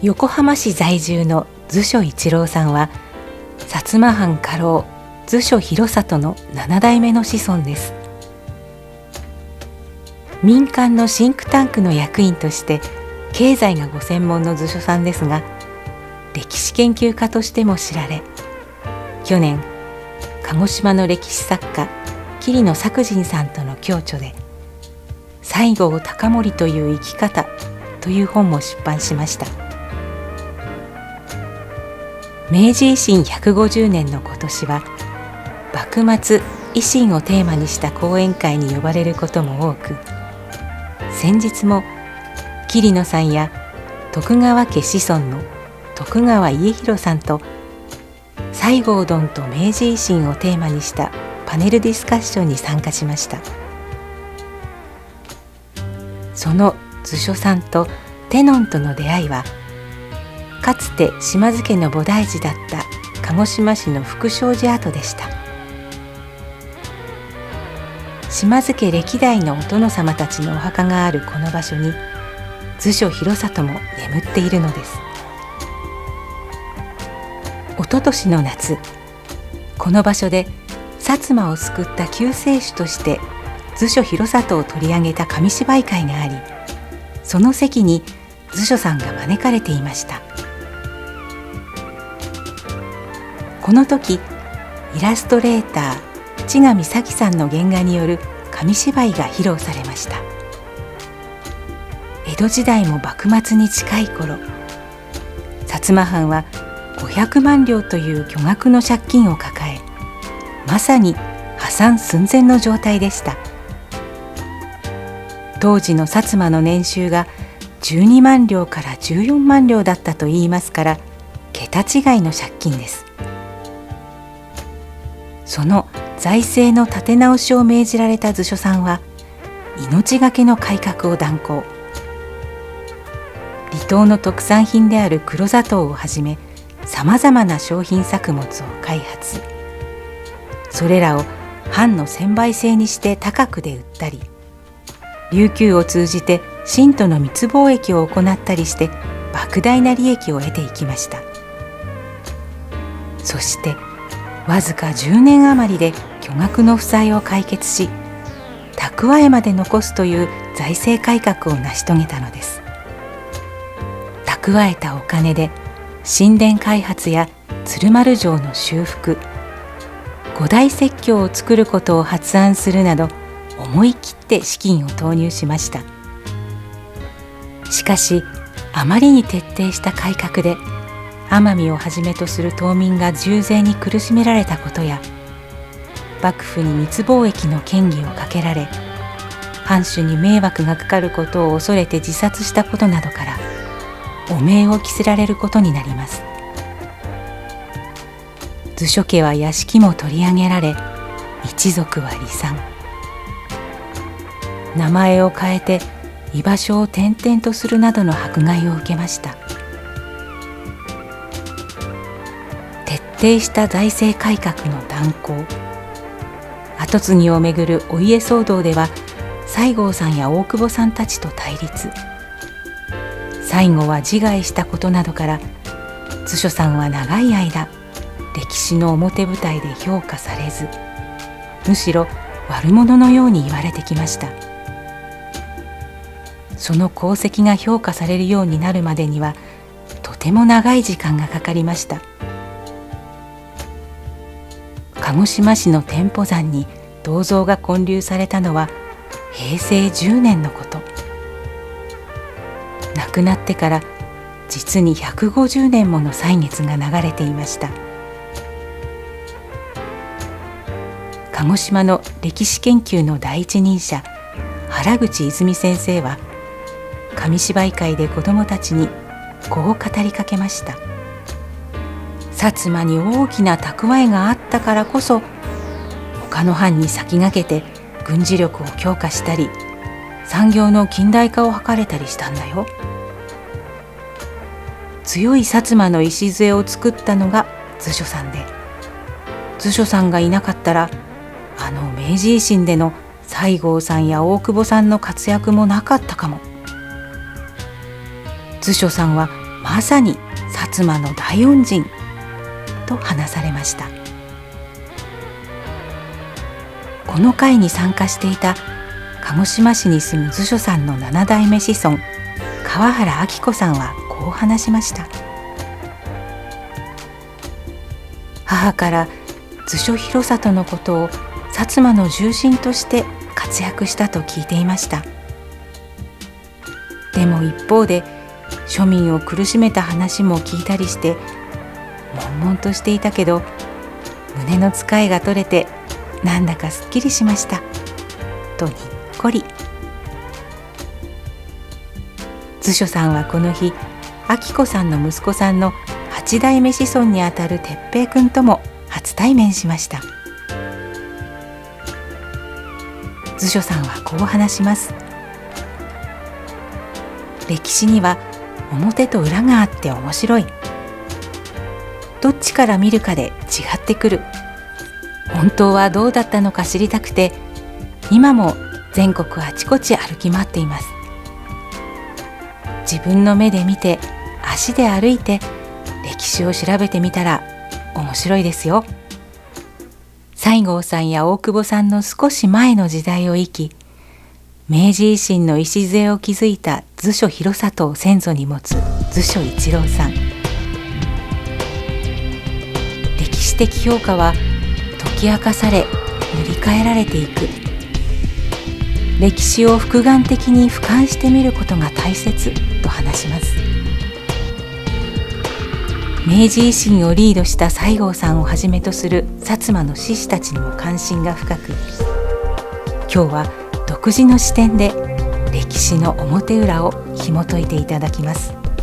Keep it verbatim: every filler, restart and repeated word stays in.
横浜市在住の図書一郎さんは、薩摩藩家老図書広里のなな代目の子孫です。民間のシンクタンクの役員として経済がご専門の図書さんですが、歴史研究家としても知られ、去年鹿児島の歴史作家桐野作人さんとの共著で「西郷隆盛という生き方」という本も出版しました。明治維新ひゃくごじゅうねんの今年は、幕末維新をテーマにした講演会に呼ばれることも多く、先日も桐野さんや徳川家子孫の徳川家広さんと西郷どんと明治維新をテーマにしたパネルディスカッションに参加しました。その図書さんとテノンとの出会いは、かつて島津家の菩提寺だった鹿児島市の福祥寺跡でした。島津家歴代のお殿様たちのお墓があるこの場所に、図書広里も眠っているのです。おととしの夏、この場所で薩摩を救った救世主として図書広里を取り上げた紙芝居会があり、その席に図書さんが招かれていました。この時、イラストレーター千賀美咲さんの原画による紙芝居が披露されました。江戸時代も幕末に近い頃、薩摩藩はごひゃくまん両という巨額の借金を抱え、まさに破産寸前の状態でした。当時の薩摩の年収がじゅうにまん両からじゅうよんまん両だったといいますから、桁違いの借金です。その財政の立て直しを命じられた図書さんは、命がけの改革を断行。離島の特産品である黒砂糖をはじめ、さまざまな商品作物を開発。それらを藩の専売制にして高くで売ったり、琉球を通じて清との密貿易を行ったりして、莫大な利益を得ていきました。そしてわずかじゅうねん余りで巨額の負債を解決し、蓄えまで残すという財政改革を成し遂げたのです。蓄えたお金で神殿開発や鶴丸城の修復、五大説教を作ることを発案するなど、思い切って資金を投入しました。しかし、あまりに徹底した改革で奄美をはじめとする島民が重税に苦しめられたことや、幕府に密貿易の嫌疑をかけられ、藩主に迷惑がかかることを恐れて自殺したことなどから、汚名を着せられることになります。図書家は屋敷も取り上げられ、一族は離散。名前を変えて居場所を転々とするなどの迫害を受けました。徹底した財政改革の断行、跡継ぎをめぐるお家騒動では、西郷さんや大久保さんたちと対立。最後は自害したことなどから、図書さんは長い間歴史の表舞台で評価されず、むしろ悪者のように言われてきました。その功績が評価されるようになるまでには、とても長い時間がかかりました。鹿児島市の天保山に銅像が建立されたのはへいせいじゅうねんのこと。亡くなってから実にひゃくごじゅうねんもの歳月が流れていました。鹿児島の歴史研究の第一人者、原口泉先生は、紙芝居会で子どもたちにこう語りかけました。薩摩に大きな蓄えがあったからこそ、他の藩に先駆けて軍事力を強化したり、産業の近代化を図れたりしたんだよ。強い薩摩の礎を作ったのが図書さんで、図書さんがいなかったら、あの明治維新での西郷さんや大久保さんの活躍もなかったかも。図書さんはまさに薩摩の大恩人と話されました。この会に参加していた鹿児島市に住む図書さんのなな代目子孫川原明子さんはこう話しました。母から図書広里のことを薩摩の重臣として活躍したと聞いていました。でも一方で庶民を苦しめた話も聞いたりして悶々としていたけど、胸のつかえが取れてなんだかすっきりしましたとにっこり。図書さんはこの日、明子さんの息子さんのはち代目子孫にあたる哲平くんとも初対面しました。図書さんはこう話します。歴史には表と裏があって面白い。どっちから見るかで違ってくる。本当はどうだったのか知りたくて、今も全国あちこち歩き回っています。自分の目で見て、足で歩いて、歴史を調べてみたら面白いですよ。西郷さんや大久保さんの少し前の時代を生き、明治維新の礎を築いた図書広里を先祖に持つ図書一郎さん。歴史的評価は解き明かされ塗り替えられていく。歴史を複眼的に俯瞰してみることが大切と話します。明治維新をリードした西郷さんをはじめとする薩摩の志士たちにも関心が深く、今日は独自の視点で歴史の表裏を紐解いていただきます。